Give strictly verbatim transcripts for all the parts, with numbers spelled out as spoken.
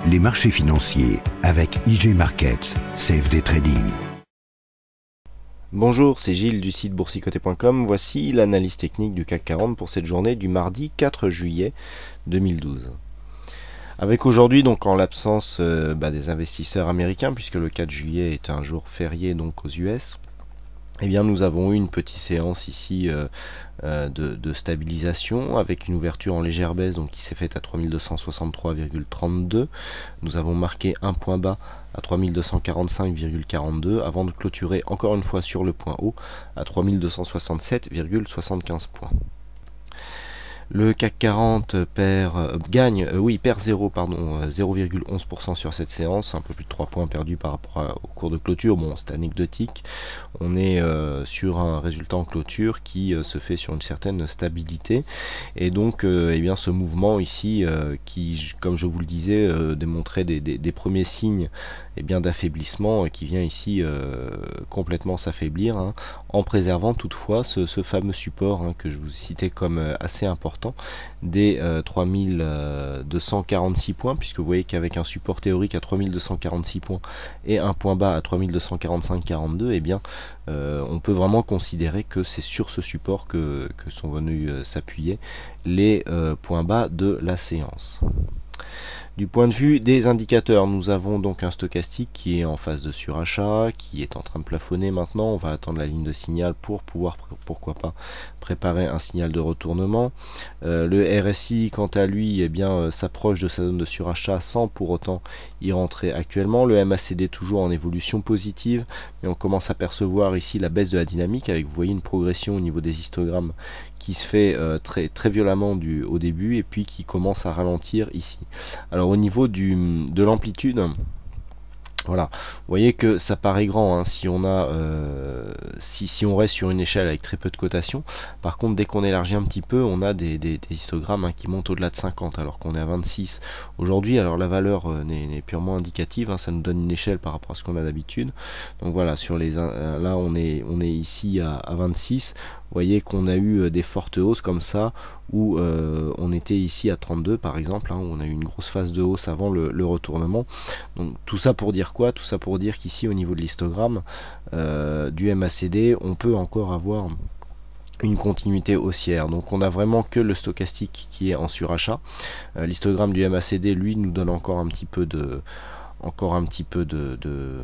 les marchés financiers avec I G Markets, C F D Trading. Bonjour, c'est Gilles du site boursicoté point com. Voici l'analyse technique du C A C quarante pour cette journée du mardi quatre juillet deux mille douze. Avec aujourd'hui, donc en l'absence euh, bah, des investisseurs américains, puisque le quatre juillet est un jour férié donc aux U S, eh bien, nous avons eu une petite séance ici euh, euh, de, de stabilisation avec une ouverture en légère baisse donc qui s'est faite à trois mille deux cent soixante-trois virgule trente-deux. Nous avons marqué un point bas à trois mille deux cent quarante-cinq virgule quarante-deux avant de clôturer encore une fois sur le point haut à trois mille deux cent soixante-sept virgule soixante-quinze points. Le C A C quarante perd, euh, gagne, euh, oui, perd zéro, pardon, euh, zéro virgule onze pour cent sur cette séance, un peu plus de trois points perdus par rapport à, au cours de clôture. Bon, c'est anecdotique. On est euh, sur un résultat en clôture qui euh, se fait sur une certaine stabilité. Et donc, euh, eh bien, ce mouvement ici, euh, qui, comme je vous le disais, euh, démontrait des, des, des premiers signes eh bien, d'affaiblissement, euh, qui vient ici euh, complètement s'affaiblir, hein, en préservant toutefois ce, ce fameux support hein, que je vous citais comme euh, assez important des euh, trois mille deux cent quarante-six points, puisque vous voyez qu'avec un support théorique à trois mille deux cent quarante-six points et un point bas à trois mille deux cent quarante-cinq virgule quarante-deux, eh bien euh, on peut vraiment considérer que c'est sur ce support que, que sont venus euh, s'appuyer les euh, points bas de la séance. Du point de vue des indicateurs, nous avons donc un stochastique qui est en phase de surachat, qui est en train de plafonner maintenant. On va attendre la ligne de signal pour pouvoir, pourquoi pas, préparer un signal de retournement. Euh, le R S I, quant à lui, eh bien, euh, s'approche de sa zone de surachat sans pour autant y rentrer actuellement. Le M A C D toujours en évolution positive, mais on commence à percevoir ici la baisse de la dynamique avec, vous voyez, une progression au niveau des histogrammes qui se fait euh, très, très violemment du, au début et puis qui commence à ralentir ici. Alors au niveau du, de l'amplitude, voilà, vous voyez que ça paraît grand hein, si on a euh, si, si on reste sur une échelle avec très peu de cotation. Par contre, dès qu'on élargit un petit peu, on a des, des, des histogrammes hein, qui montent au-delà de cinquante alors qu'on est à vingt-six aujourd'hui. Alors la valeur euh, n'est purement indicative, hein, ça nous donne une échelle par rapport à ce qu'on a d'habitude. Donc voilà, sur les euh, là on est on est ici à, à vingt-six. Vous voyez qu'on a eu des fortes hausses comme ça, où euh, on était ici à trente-deux par exemple, hein, où on a eu une grosse phase de hausse avant le, le retournement. Donc tout ça pour dire quoi? Tout ça pour dire qu'ici au niveau de l'histogramme euh, du M A C D, on peut encore avoir une continuité haussière. Donc on a vraiment que le stochastique qui est en surachat. Euh, l'histogramme du M A C D, lui, nous donne encore un petit peu de encore un petit peu de, de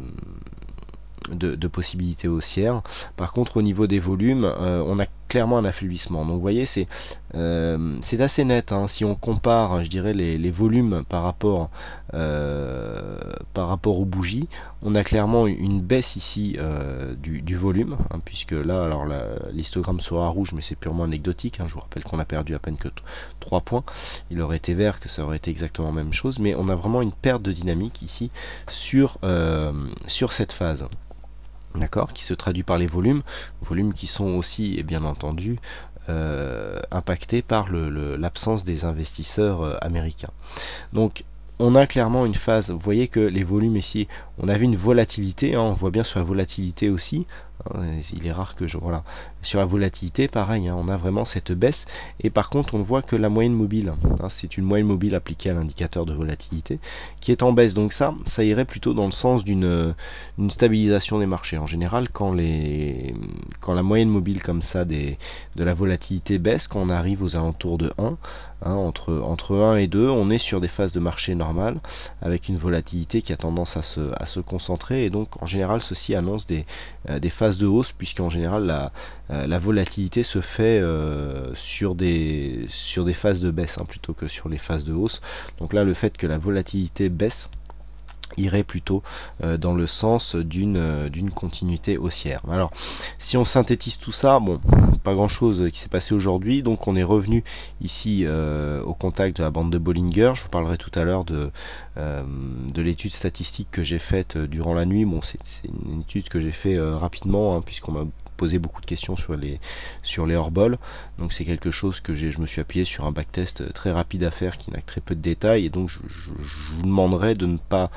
De, de possibilités haussières. Par contre, au niveau des volumes, euh, on a clairement un affaiblissement. Donc vous voyez, c'est euh, c'est assez net hein. Si on compare, je dirais, les, les volumes par rapport euh, par rapport aux bougies, on a clairement une baisse ici euh, du, du volume, hein, puisque là, alors l'histogramme sera rouge, mais c'est purement anecdotique, hein. Je vous rappelle qu'on a perdu à peine que trois points. Il aurait été vert, que ça aurait été exactement la même chose, mais on a vraiment une perte de dynamique ici sur, euh, sur cette phase. D'accord, qui se traduit par les volumes, volumes qui sont aussi, et bien entendu, euh, impactés par l'absence le, le, des investisseurs euh, américains. Donc, on a clairement une phase, vous voyez que les volumes ici, on avait une volatilité, hein, on voit bien sur la volatilité aussi, hein, il est rare que je... Voilà, sur la volatilité, pareil, hein, on a vraiment cette baisse, et par contre on voit que la moyenne mobile, hein, c'est une moyenne mobile appliquée à l'indicateur de volatilité, qui est en baisse, donc ça, ça irait plutôt dans le sens d'une une stabilisation des marchés. En général, quand, les, quand la moyenne mobile comme ça des, de la volatilité baisse, quand on arrive aux alentours de un, hein, entre, entre un et deux, on est sur des phases de marché normales, avec une volatilité qui a tendance à se, à se concentrer, et donc en général ceci annonce des, euh, des phases de hausse, puisqu'en général la, euh, la volatilité se fait euh, sur, des, sur des phases de baisse hein, plutôt que sur les phases de hausse. Donc là, le fait que la volatilité baisse irait plutôt euh, dans le sens d'une euh, d'une continuité haussière. Alors, si on synthétise tout ça, bon, pas grand chose qui s'est passé aujourd'hui, donc on est revenu ici euh, au contact de la bande de Bollinger. Je vous parlerai tout à l'heure de, euh, de l'étude statistique que j'ai faite durant la nuit. Bon, c'est une étude que j'ai fait euh, rapidement, hein, puisqu'on m'a posez beaucoup de questions sur les, sur les hors-bols. Donc c'est quelque chose que je me suis appuyé sur un backtest très rapide à faire qui n'a que très peu de détails, et donc je, je, je vous demanderai de ne pas,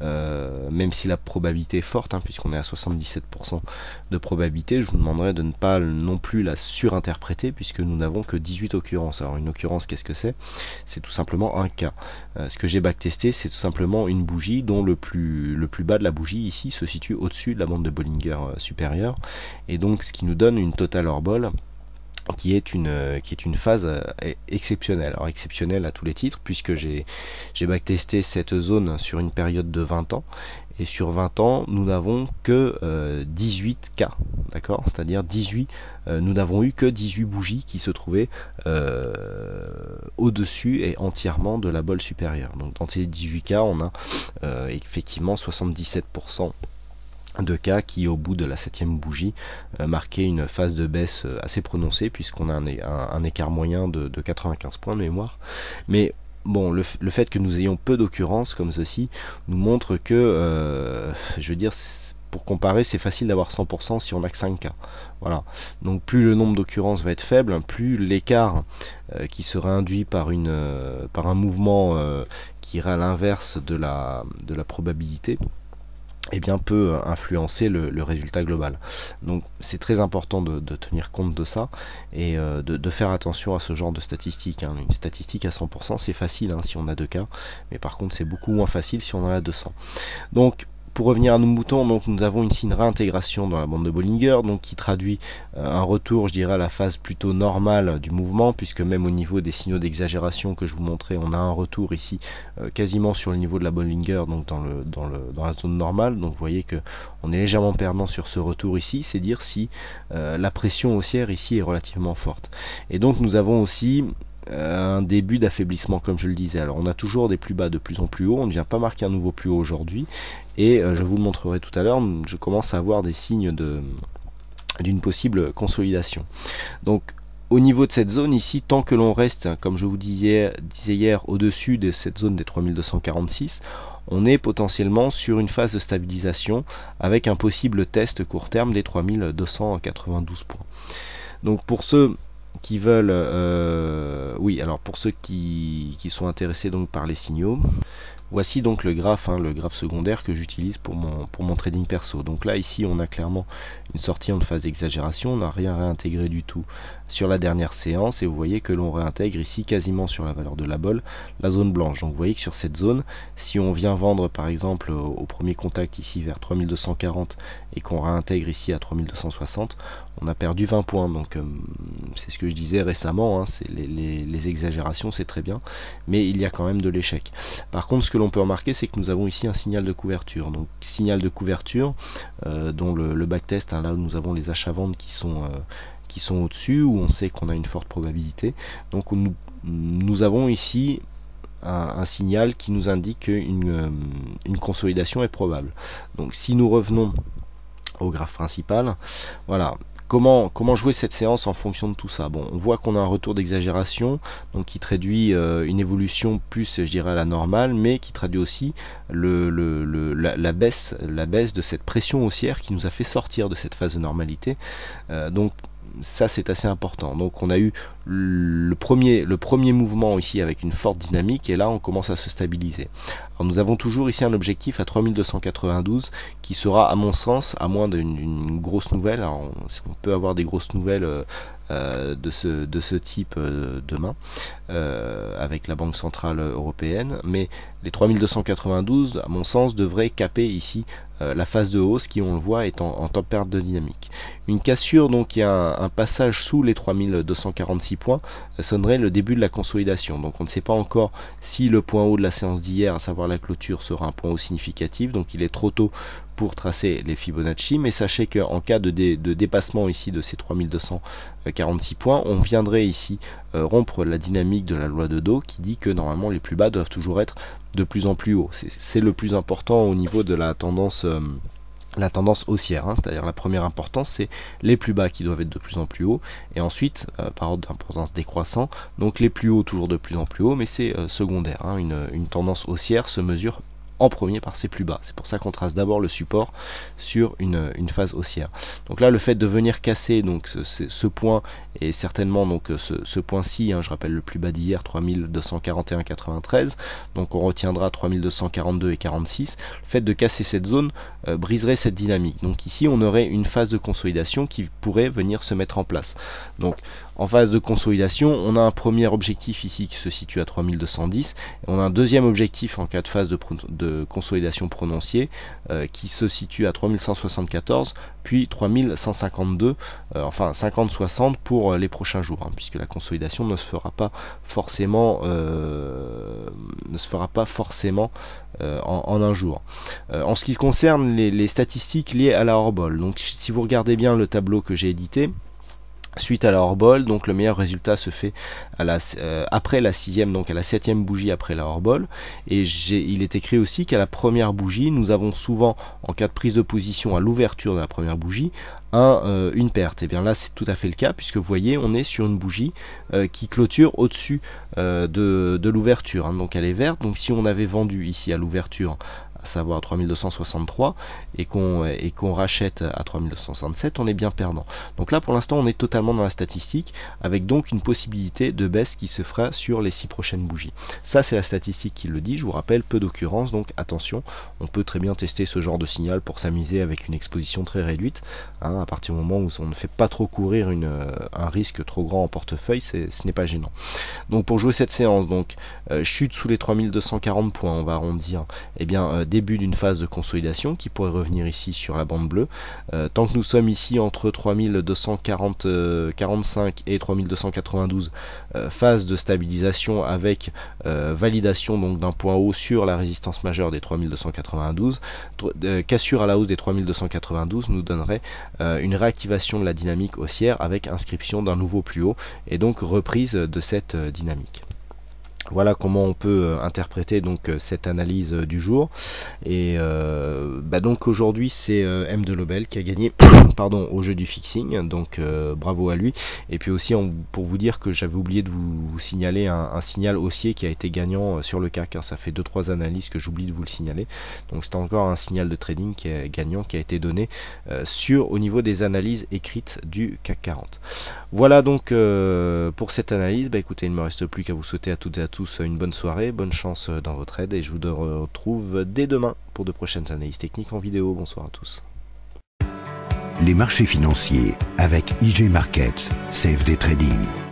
euh, même si la probabilité est forte, hein, puisqu'on est à soixante-dix-sept pour cent de probabilité, je vous demanderai de ne pas non plus la surinterpréter, puisque nous n'avons que dix-huit occurrences. Alors une occurrence, qu'est-ce que c'est? C'est tout simplement un cas. Euh, ce que j'ai backtesté, c'est tout simplement une bougie dont le plus, le plus bas de la bougie ici se situe au-dessus de la bande de Bollinger euh, supérieure, et donc ce qui nous donne une totale hors-bol qui est une qui est une phase exceptionnelle. Alors exceptionnelle à tous les titres, puisque j'ai j'ai backtesté cette zone sur une période de vingt ans, et sur vingt ans nous n'avons que euh, dix-huit cas, d'accord, c'est-à-dire dix-huit, euh, nous n'avons eu que dix-huit bougies qui se trouvaient euh, au-dessus et entièrement de la bolle supérieure. Donc dans ces dix-huit cas, on a euh, effectivement soixante-dix-sept pour cent de cas qui, au bout de la septième bougie, euh, marquaient une phase de baisse euh, assez prononcée, puisqu'on a un, un, un écart moyen de, de quatre-vingt-quinze points de mémoire. Mais bon, le, le fait que nous ayons peu d'occurrences comme ceci nous montre que, euh, je veux dire, pour comparer, c'est facile d'avoir cent pour cent si on n'a que cinq cas. Voilà. Donc plus le nombre d'occurrences va être faible, plus l'écart euh, qui sera induit par, une, euh, par un mouvement euh, qui ira à l'inverse de la, de la probabilité, eh bien, peut influencer le, le résultat global. Donc c'est très important de, de tenir compte de ça, et euh, de, de faire attention à ce genre de statistiques, hein. Une statistique à cent pour cent, c'est facile, hein, si on a deux cas, mais par contre c'est beaucoup moins facile si on en a deux cents. Donc pour revenir à nos moutons, donc nous avons ici une réintégration dans la bande de Bollinger, donc qui traduit euh, un retour, je dirais, à la phase plutôt normale du mouvement, puisque même au niveau des signaux d'exagération que je vous montrais, on a un retour ici euh, quasiment sur le niveau de la Bollinger, donc dans, le, dans, le, dans la zone normale. Donc vous voyez que on est légèrement perdant sur ce retour ici, c'est dire si euh, la pression haussière ici est relativement forte. Et donc nous avons aussi un début d'affaiblissement, comme je le disais. Alors on a toujours des plus bas de plus en plus haut, on ne vient pas marquer un nouveau plus haut aujourd'hui, et euh, je vous le montrerai tout à l'heure, je commence à avoir des signes de d'une possible consolidation. Donc au niveau de cette zone ici, tant que l'on reste, comme je vous disais, disais hier, au-dessus de cette zone des trois mille deux cent quarante-six, on est potentiellement sur une phase de stabilisation avec un possible test court terme des trois mille deux cent quatre-vingt-douze points. Donc pour ceux qui veulent, euh, oui, alors pour ceux qui, qui sont intéressés donc par les signaux, voici donc le graphe, hein, le graphe secondaire que j'utilise pour mon, pour mon trading perso. Donc là ici on a clairement une sortie en phase d'exagération, on n'a rien réintégré du tout sur la dernière séance, et vous voyez que l'on réintègre ici quasiment sur la valeur de la bolle la zone blanche. Donc vous voyez que sur cette zone, si on vient vendre par exemple au, au premier contact ici vers trois mille deux cent quarante et qu'on réintègre ici à trois mille deux cent soixante, on a perdu vingt points. Donc euh, c'est ce que je disais récemment, hein, c'est les, les, les exagérations c'est très bien, mais il y a quand même de l'échec. Par contre, ce que l'on peut remarquer, c'est que nous avons ici un signal de couverture. Donc signal de couverture euh, dont le, le backtest, hein, là où nous avons les achats-ventes qui sont euh, qui sont au-dessus, où on sait qu'on a une forte probabilité. Donc nous, nous avons ici un, un signal qui nous indique qu'une une consolidation est probable. Donc si nous revenons au graphe principal, voilà. Comment, comment jouer cette séance en fonction de tout ça? Bon, on voit qu'on a un retour d'exagération, donc qui traduit euh, une évolution plus, je dirais, à la normale, mais qui traduit aussi le, le, le, la, la, baisse, la baisse de cette pression haussière qui nous a fait sortir de cette phase de normalité. Euh, donc ça c'est assez important. Donc on a eu le premier, le premier mouvement ici avec une forte dynamique, et là on commence à se stabiliser. Alors nous avons toujours ici un objectif à trois mille deux cent quatre-vingt-douze qui sera, à mon sens, à moins d'une grosse nouvelle, alors on, on peut avoir des grosses nouvelles euh, euh, de, ce, de ce type euh, demain euh, avec la Banque Centrale Européenne, mais les trois mille deux cent quatre-vingt-douze, à mon sens, devraient caper ici euh, la phase de hausse qui, on le voit, est en, en top perte de dynamique. Une cassure, donc il y a un, un passage sous les trois mille deux cent quarante-six points, euh, sonnerait le début de la consolidation. Donc on ne sait pas encore si le point haut de la séance d'hier, à savoir la clôture, sera un point haut significatif, donc il est trop tôt pour tracer les Fibonacci, mais sachez qu'en cas de, dé, de dépassement ici de ces trois mille deux cent quarante-six points, on viendrait ici euh, rompre la dynamique de la loi de Dow qui dit que normalement les plus bas doivent toujours être de plus en plus hauts. C'est le plus important au niveau de la tendance euh, la tendance haussière, hein, c'est-à-dire la première importance, c'est les plus bas qui doivent être de plus en plus hauts, et ensuite, euh, par ordre d'importance décroissant, donc les plus hauts toujours de plus en plus haut, mais c'est euh, secondaire, hein, une, une tendance haussière se mesure en premier par ses plus bas. C'est pour ça qu'on trace d'abord le support sur une, une phase haussière. Donc là, le fait de venir casser donc ce, ce point et certainement donc ce, ce point-ci, hein, je rappelle le plus bas d'hier, trois mille deux cent quarante et un virgule quatre-vingt-treize, donc on retiendra trois mille deux cent quarante-deux virgule quarante-six. Le fait de casser cette zone euh, briserait cette dynamique. Donc ici, on aurait une phase de consolidation qui pourrait venir se mettre en place. Donc en phase de consolidation, on a un premier objectif ici qui se situe à trois mille deux cent dix, et on a un deuxième objectif en cas de phase de, de consolidation prononcée euh, qui se situe à trois mille cent soixante-quatorze, puis trois mille cent cinquante-deux, euh, enfin cinquante soixante pour les prochains jours, hein, puisque la consolidation ne se fera pas forcément, euh, ne se fera pas forcément euh, en, en un jour. Euh, en ce qui concerne les, les statistiques liées à la hors-bol, donc si vous regardez bien le tableau que j'ai édité, suite à la hors-bol, donc le meilleur résultat se fait à la, euh, après la sixième, donc à la septième bougie après la hors-bol. Et il est écrit aussi qu'à la première bougie, nous avons souvent, en cas de prise de position à l'ouverture de la première bougie, un, euh, une perte. Et bien là, c'est tout à fait le cas, puisque vous voyez, on est sur une bougie euh, qui clôture au-dessus euh, de, de l'ouverture. Hein, donc elle est verte. Donc si on avait vendu ici à l'ouverture, à savoir trois mille deux cent soixante-trois, et qu'on et qu'on rachète à trois mille deux cent soixante-sept, on est bien perdant. Donc là pour l'instant on est totalement dans la statistique, avec donc une possibilité de baisse qui se fera sur les six prochaines bougies. Ça c'est la statistique qui le dit, je vous rappelle, peu d'occurrences, donc attention, on peut très bien tester ce genre de signal pour s'amuser avec une exposition très réduite, hein, à partir du moment où on ne fait pas trop courir une, un risque trop grand en portefeuille, ce n'est pas gênant. Donc pour jouer cette séance, donc euh, chute sous les trois mille deux cent quarante points, on va arrondir, et eh bien euh, début d'une phase de consolidation qui pourrait revenir ici sur la bande bleue. Euh, tant que nous sommes ici entre trois mille deux cent quarante, euh, quarante-cinq et trois mille deux cent quatre-vingt-douze, euh, phase de stabilisation avec euh, validation donc d'un point haut sur la résistance majeure des trois mille deux cent quatre-vingt-douze, euh, cassure à la hausse des trois mille deux cent quatre-vingt-douze nous donnerait euh, une réactivation de la dynamique haussière avec inscription d'un nouveau plus haut et donc reprise de cette euh, dynamique. Voilà comment on peut euh, interpréter donc euh, cette analyse euh, du jour. Et euh, bah donc aujourd'hui c'est euh, M de Lobel qui a gagné pardon, au jeu du fixing, donc euh, bravo à lui. Et puis aussi on, pour vous dire que j'avais oublié de vous, vous signaler un, un signal haussier qui a été gagnant euh, sur le C A C, hein. Ça fait deux trois analyses que j'oublie de vous le signaler. Donc c'est encore un signal de trading qui est gagnant qui a été donné euh, sur au niveau des analyses écrites du C A C quarante. Voilà donc euh, pour cette analyse. Bah écoutez, il ne me reste plus qu'à vous souhaiter à toutes et à tous une bonne soirée, bonne chance dans votre aide et je vous retrouve dès demain pour de prochaines analyses techniques en vidéo. Bonsoir à tous. Les marchés financiers avec I G Markets, C F D Trading.